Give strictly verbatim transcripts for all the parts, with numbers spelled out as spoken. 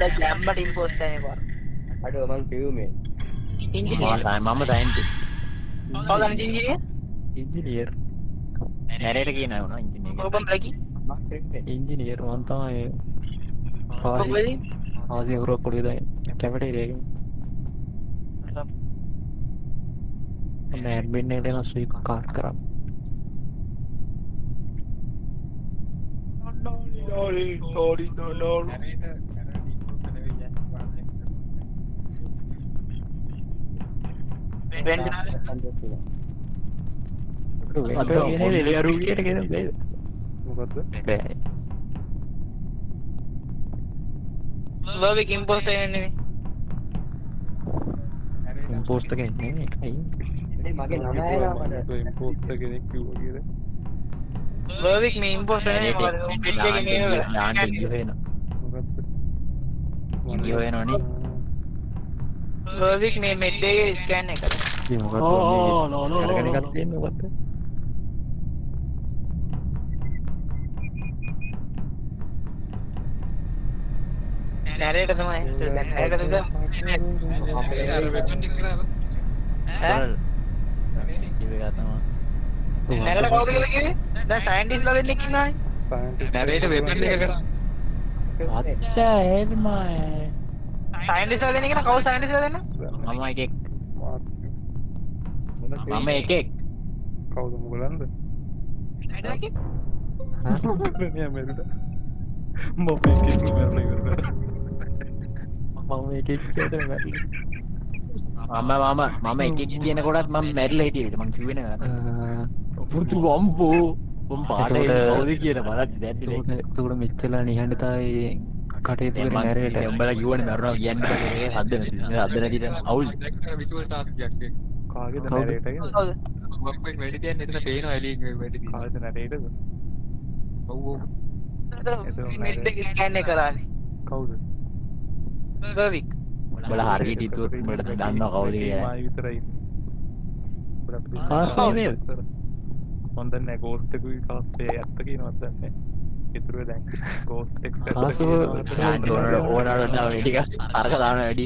ලැම්බට impose කරනවා. අඩෝ මං කිව්වේ ඉංජිනේර්. මම සයින්ටිස්ට්. කවුද ඉංජිනේර්? ඉංජිනේර්. නැරේට කියනවා නෝ ඉංජිනේර්. ඔබ බ්ලැකි? ඉංජිනේර් මම තමයි. ඔබයි? ආදී උරක් කොලියද කැෆෙටේරියා එකේ. මම ඇඩ්මින් එකට යන ස්වීප් කාඩ් කරා. sorry sorry no no වෙන්න අද කියන්නේ එළියරු විදියට කියන බෑ. මොකද්ද? බෑ. වර්වික් ඉම්පෝස් කරන්නේ ඉම්පෝස්ට් එකේ නෙමෙයි ඒකයි. මගේ නම ආවද ඉම්පෝස්ට් කෙනෙක් කිව්වා කියලා. වර්වික් මේ ඉම්පෝස් කරන්නේ මොකද? පිට් එකේ මේ යාන්ට ඉංග්‍රීසි වෙනවා. මොකද්ද? ඉංග්‍රීසි වෙනවනේ. වර්වික් මේ මෙඩ් එකේ ස්කෑන් එක කරා. ඉතින් මොකක්ද ඕ මේ නෝ නෝ අරගෙන එකක් තියෙන්නේ මොකද්ද? නැරේට තමයි. නැරේට තමයි. ඈ? ඉතින් තමයි. නැරේට කවුද කියලා කිව්වේ? දැන් සයන්ටිස්ට්ලා දෙන්නෙක් ඉන්නවනේ. සයන්ටිස්ට් නැරේට වෙපන් එක කරා. අච්චා එහෙමයි. සයන්ටිස්ට්ලා දෙන්නෙක් නා කවුද සයන්ටිස්ට්ලා දෙන්න? මම එකෙක්. මම එකෙක්. කවුද මුගලන්ද? නැරේට නෑ මෙරුට මම එකෙක් නෙමෙයි ඉවරද මම එකෙක් කියද මැරි. මම මම මම එකෙක් කියන කොටත් මම මැරිලා හිටියේ මං කිව්වේ නේද? පුතු වම්බෝ මම පාඩේ කවුද කියන බලත් දැක්කේ. ඒකට මෙච්චර නිහඬතාවයේ කටයුතු කරන නැරේට උඹලා කිව්වනේ මරුණා කියන්නේ ඒ හද්ද නැති හද්ද නැති අවුල්. විසුවල් ටාස්ක් එකක් ඒක. කාගේද නැරේට එක? කවුද? මම මේ වැඩි තියන්නේ එතන පේනවා එළියෙන් වැඩි තියෙන. කාගේද නැරේටද? ඔව් ඔව්. මෙඩ් එකේ ස්කෑන් එක කරානේ. කවුද? වර්වික්. උඹලා හරියට හිතුවොත් උඹට දන්නව කවුද කියලා. මම විතරයි ඉන්නේ. කාස්ට් නේද? මම දන්නේ ගෝස්ට් එකේ කාස්ට් එක ඇත්ත කියනවද දන්නේ. ඉතුරු දැන් ගෝස්ට් එක්ස් කාස්ට් ඕනරට වැඩි ටික අරක දාන වැඩි.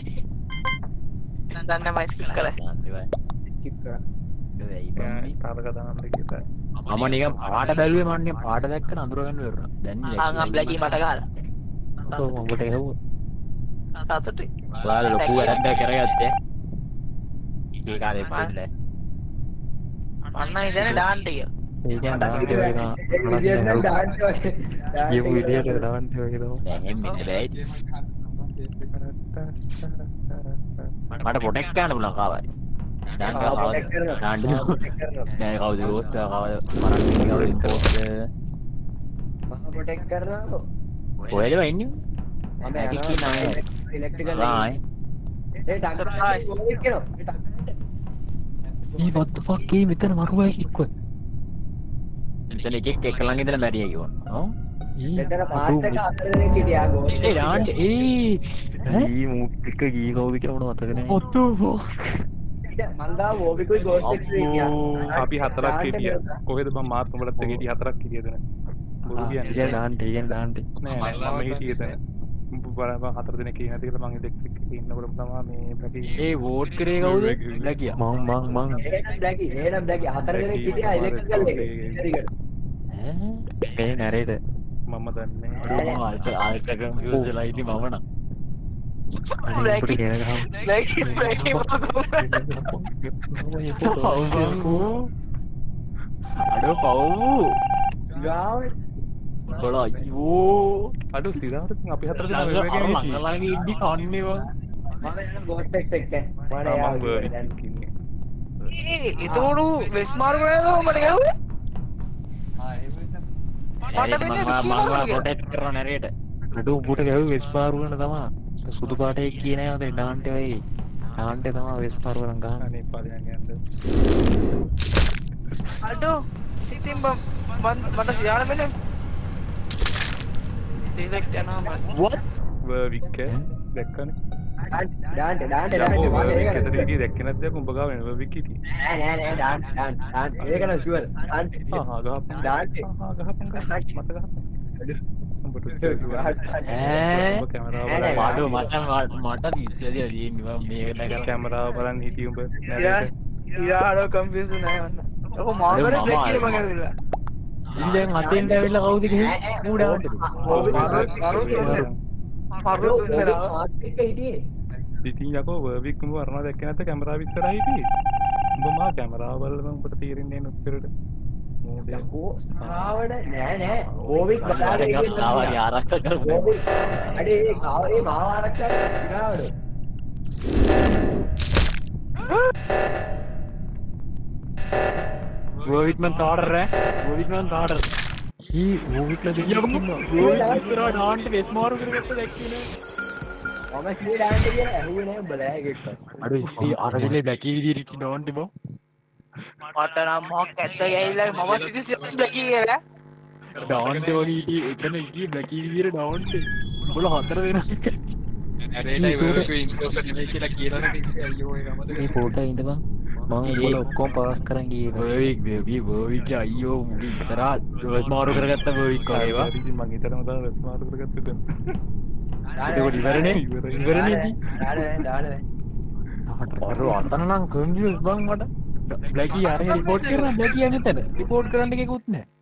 දැන් දන්නේ මම ස්කිප් කළා. ස්කිප් කරා. ඒ තාරක දාන්න කියලා. මම නිකන් පාට බැලුවේ මම නිකන් පාට දැක්කන අඳුර ගන්න වෙරුණා. දැන් ආ ආ බ්ලැකි මට ගහලා. ඔව් උඹට එහෙව්වා. සතුටුයි. ඔයාලා ලොකු වැඩක් කරගත්තේ. ඒ කාලේ පොඩ්ඩේ. අන්න ඉතින් ඩාන්ට් එක. ඒ කියන්නේ ඩාන්ට් වෙනවා. විදියට ඩාන්ට් වගේ. ඊපු විදියට ඩාන්ට් වගේ තමයි. දැන් එන්නේ බෑ. මට ප්‍රොටෙක්ට් කරන්න පුළුවන් කාවයි. ඩාන්ට් එක කවද? ඩාන්ට් නෑ කවුද ගෝස්ට් එක කවද? මරන්නේ කවුද ඉම්පෝස්ට්. මම ප්‍රොටෙක්ට් කරනවා. ඔයද වෙන්නේ? මම ඇකික් නෑ. ඉලෙක්ට්‍රිකල් ආයි. ඒ ඩාක්ටර් ආයි කොහෙද කියනවා? මේ what the fuck මේ මෙතන මරුවයි කික්කෝ. මෙතන එකෙක් එක ළඟ ඉඳලා මැරියා කිව්වා. ඔව්. මෙතන පාත් එක අතර දෙනෙක් හිටියා ගෝස්ට්. ඒ ඩාන්ට් ඒ ඊ මුක් එක ගී කවුද කියලා මොනවද මතක නෑ. what the fuck. මන් දා වෝබිකුයි ගෝස්ට් එක්ස් හිටියා. අපි හතරක් හිටියා. කොහෙද මම මාත් උඹලත් එක්ක හිටියා හතරක් හිටියද නේ. බොරු කියන්නේ. ඒ ඩාන්ට් ඒ කියන්නේ ඩාන්ට්. නෑ නෑ මම හිටියේ එතන. බලන්න හතර දෙනෙක් ඉන්නේ නැති කියලා මම ඉලෙක්ට්‍රික් එකේ ඉන්නකොට තමයි මේ බ්ලැකි ඒ වෝට් කරේ කවුද? බ්ලැකියා. මං මං මං. එහෙනම් බ්ලැකි එහෙනම් බ්ලැකි හතර දෙනෙක් හිටියා ඉලෙක්ට්‍රිකල් එකේ. ඈ ඒ නැරේට මම දන්නේ මම අල්ට අල්ට කම්පියුටර්ලා ඉති මම නම්. බ්ලැකි බ්ලැකි බ්ලැකි අඩෝ පව්. ගාව බල අයියෝ. අඩු සිතාවට අපි හතර දෙනා අර වෙ වෙගෙන මං හිටියේ. ළඟ ඉද්දි කන්නේ වා. මම යන ගෝස්ට් එක්ස් එක්ක මම මම යා වර්ඩ් කින්නේ. ඒ ඒතෝඩු වෙස්මාරු කරනවා මට ගැහුවේ. මම මම ප්‍රොටෙක්ට් කරන නැරේට. අඩෝ උඹට ගැහුවේ වෙස්පාරු වෙන තමයි. සුදු පාටේ කියන්නේ නැහැ ඩාන්ට් වෙයි. ඩාන්ට් එක තමයි වෙස්පාරු කරන් ගහන්නේ. අනේ පාලියන් යන්න. අඩෝ ඉතින් මම මට සියාල මෙන්න සිලෙක්ට් යනවා මම. what වර්වික් දැක්කනේ. ඩාන්ට් ඩාන්ට් යම්බෝ ඩාන්ට් වර්වික් ඩාන්ට් එතන හිටියේ දැක්කේ නැද්ද උඹ ගාව වෙන වර්වික් හිටියේ. නෑ නෑ නෑ ඩාන්ට් ඩාන්ට් ඩාන්ට් ඒක නම් ෂුවර් ඩාන්ට් ආ හා ගහපන්. ඩාන්ට් ආ හා ගහපන් ගහපන් මත ගහපන්. උඹට උත්තර දුන්නා. ඈ උඹ කැමරාව බඩු බලන්න. මට මට ඉස්සෙල්ලා තියෙන්නේ මම මේක දැකලා කැමරාව බලන්න හිටියේ උඹ ඉරා නැරෙට. ඉරාඩෝ කම්පියුස් නෑ වන්න. ඔක මාගර මම බ්ලැක් කියලා ආවා. මම ඇවිල්ලා. ඉතින් අතෙන්ට ඇවිල්ලා කවුද ගිහින් මූඩාවට ඉතින් යකෝ වර්වික් උඹ වරනවා දැක්කේ නැත්නම් කැමරාව ඉස්සරහා හිටියේ. උඹ මා කැමරාව බලලා උඹට තේරෙන්නේ නැහැ උත්තරෙට. මොකද? කාවඩ නෑ නෑ ඕවික් බලාගෙන ආවරි ආරක්ෂා කරමු අඩේ ඒ කාවරේ මාව ආරක්ෂා කරනවද වෝවික් මන් තාඩර වෝවික් මන් තාඩර ఈ වෝවික්ලා දෙන්නකම වෝවික් ඉස්සරහට ආන්ට වෙස් මාරු කරගත්ත දැක්කේ මම කී ඩාන්ස් කියන ඇහුවේ නෑ උඹලා ඒකෙත් අඩු ඒ අරවිලේ බැකී විදිහට ඩෝන්ට් බෝ මට නම් මොකක් ඇත්ත ගෑවිලා මම සිටි බ්ලැක් කියලා. ඩෝන්ට් වගේ ඉති එතන ඉති බැකී විදිහට ඩෝන්ට් උඹලා හතර දෙනෙක් ඇරේලා ඉවරක ඉන්කෝස නෙමෙයි කියලා කියලානේ ඉන්නේ අයියෝ ඒක මතක මේ ෆෝටෝ ඉඳපන් මම උඹලා ඔක්කොම පාස් කරන් ගියේ වෝවික් බේබි වෝවික් අයියෝ මුගේ ඉතරා වෙස් මාරු කරගත්ත වෝවික් වගේ ඒවා ඉතින් මං හිතනවා තමයි වෙස් මාරු කරගත්තේ දැන්. ඒක ඉවරනේ ඉවරනේ ඉති ඩාඩ ඩාඩ අර අතන නම් කන්ෆියුස් බං මට බ්ලැකී අර රිපෝට් කරන්න බැකී යන්නේ නැතද රිපෝට් කරන්න එකකුත් නැහැ